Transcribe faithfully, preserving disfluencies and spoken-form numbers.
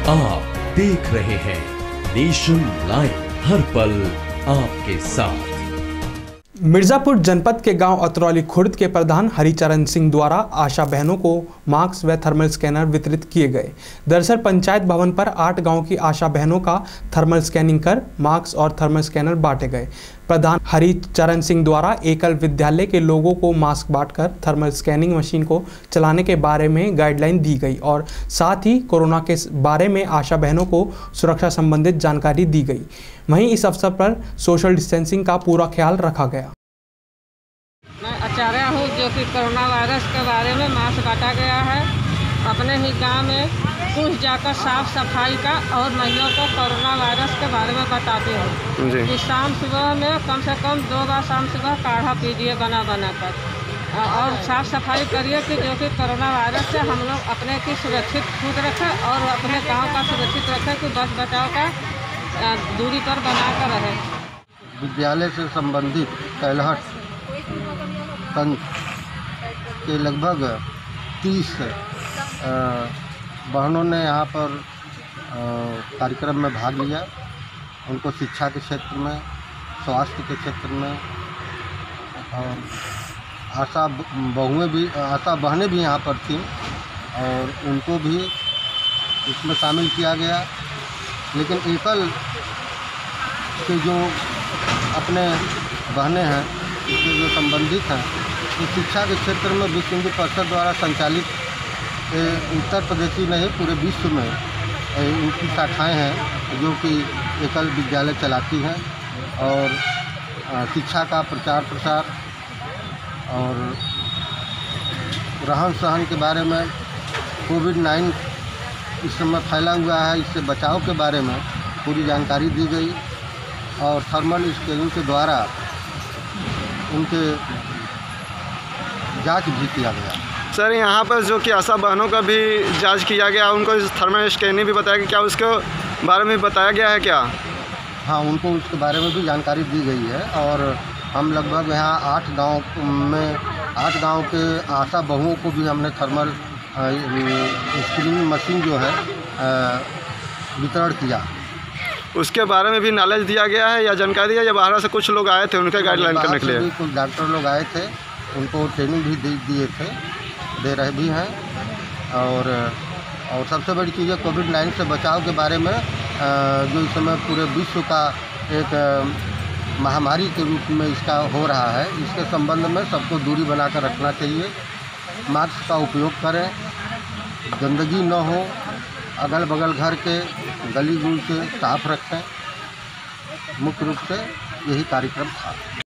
आप देख रहे हैं नेशन लाइव, हर पल आपके साथ। मिर्जापुर जनपद के गांव अतरौली खुर्द के प्रधान हरिचरण सिंह द्वारा आशा बहनों को मास्क व थर्मल स्कैनर वितरित किए गए। दरअसल पंचायत भवन पर आठ गांव की आशा बहनों का थर्मल स्कैनिंग कर मास्क और थर्मल स्कैनर बांटे गए। प्रधान हरिचरण सिंह द्वारा एकल विद्यालय के लोगों को मास्क बांटकर थर्मल स्कैनिंग मशीन को चलाने के बारे में गाइडलाइन दी गई और साथ ही कोरोना के बारे में आशा बहनों को सुरक्षा संबंधित जानकारी दी गई। वहीं इस अवसर पर सोशल डिस्टेंसिंग का पूरा ख्याल रखा गया। मैं आचार्य हूँ जो कि कोरोना वायरस के बारे में मास्क बांटा गया है। अपने ही गांव में कुछ जाकर साफ सफाई का और महिलाओं को कोरोना वायरस के बारे में बताती हूँ कि शाम सुबह में कम से कम दो बार शाम सुबह काढ़ा पीजिए बना बना कर और साफ सफाई करिए कि जो कि कोरोना वायरस से हम लोग अपने की सुरक्षित खुद रखें और अपने गांव का सुरक्षित रखें कि बच बचाव का दूरी पर बना कर रहे। विद्यालय से संबंधित कैलहट पंच के लगभग तीस बहनों ने यहाँ पर कार्यक्रम में भाग लिया। उनको शिक्षा के क्षेत्र में, स्वास्थ्य के क्षेत्र में और आशा बहुएं भी आशा बहनें भी यहाँ पर थीं और उनको भी इसमें शामिल किया गया। लेकिन एकल के जो अपने बहनें हैं, इससे जो संबंधित हैं, ये शिक्षा के क्षेत्र में विश्व हिंदू परिषद द्वारा संचालित उत्तर प्रदेश ही नहीं पूरे विश्व में उनकी शाखाएं हैं जो कि एकल विद्यालय चलाती हैं और शिक्षा का प्रचार प्रसार और रहन सहन के बारे में, कोविड नाइन इस समय फैला हुआ है, इससे बचाव के बारे में पूरी जानकारी दी गई और थर्मल स्कैनिंग के द्वारा उनके जांच भी किया गया। सर, यहाँ पर जो कि आशा बहनों का भी जांच किया गया, उनको थर्मल स्कैनिंग भी बताया गया, क्या उसके बारे में बताया गया है क्या? हाँ, उनको उसके बारे में भी जानकारी दी गई है और हम लगभग यहाँ आठ गांव में आठ गांव के आशा बहुओं को भी हमने थर्मल स्क्रीनिंग मशीन जो है वितरण किया। उसके बारे में भी नॉलेज दिया गया है या जानकारी दिया, या बाहर से कुछ लोग आए थे उनके गाइडलाइन करने के लिए? कुछ डॉक्टर लोग आए थे, उनको ट्रेनिंग भी दिए थे, दे रहे भी हैं। और और सबसे बड़ी चीज़ है कोविड नाइन से बचाव के बारे में, जो इस समय पूरे विश्व का एक महामारी के रूप में इसका हो रहा है, इसके संबंध में सबको दूरी बनाकर रखना चाहिए, मास्क का उपयोग करें, गंदगी न हो, अगल बगल घर के गली गुल से साफ रखें। मुख्य रूप से यही कार्यक्रम था।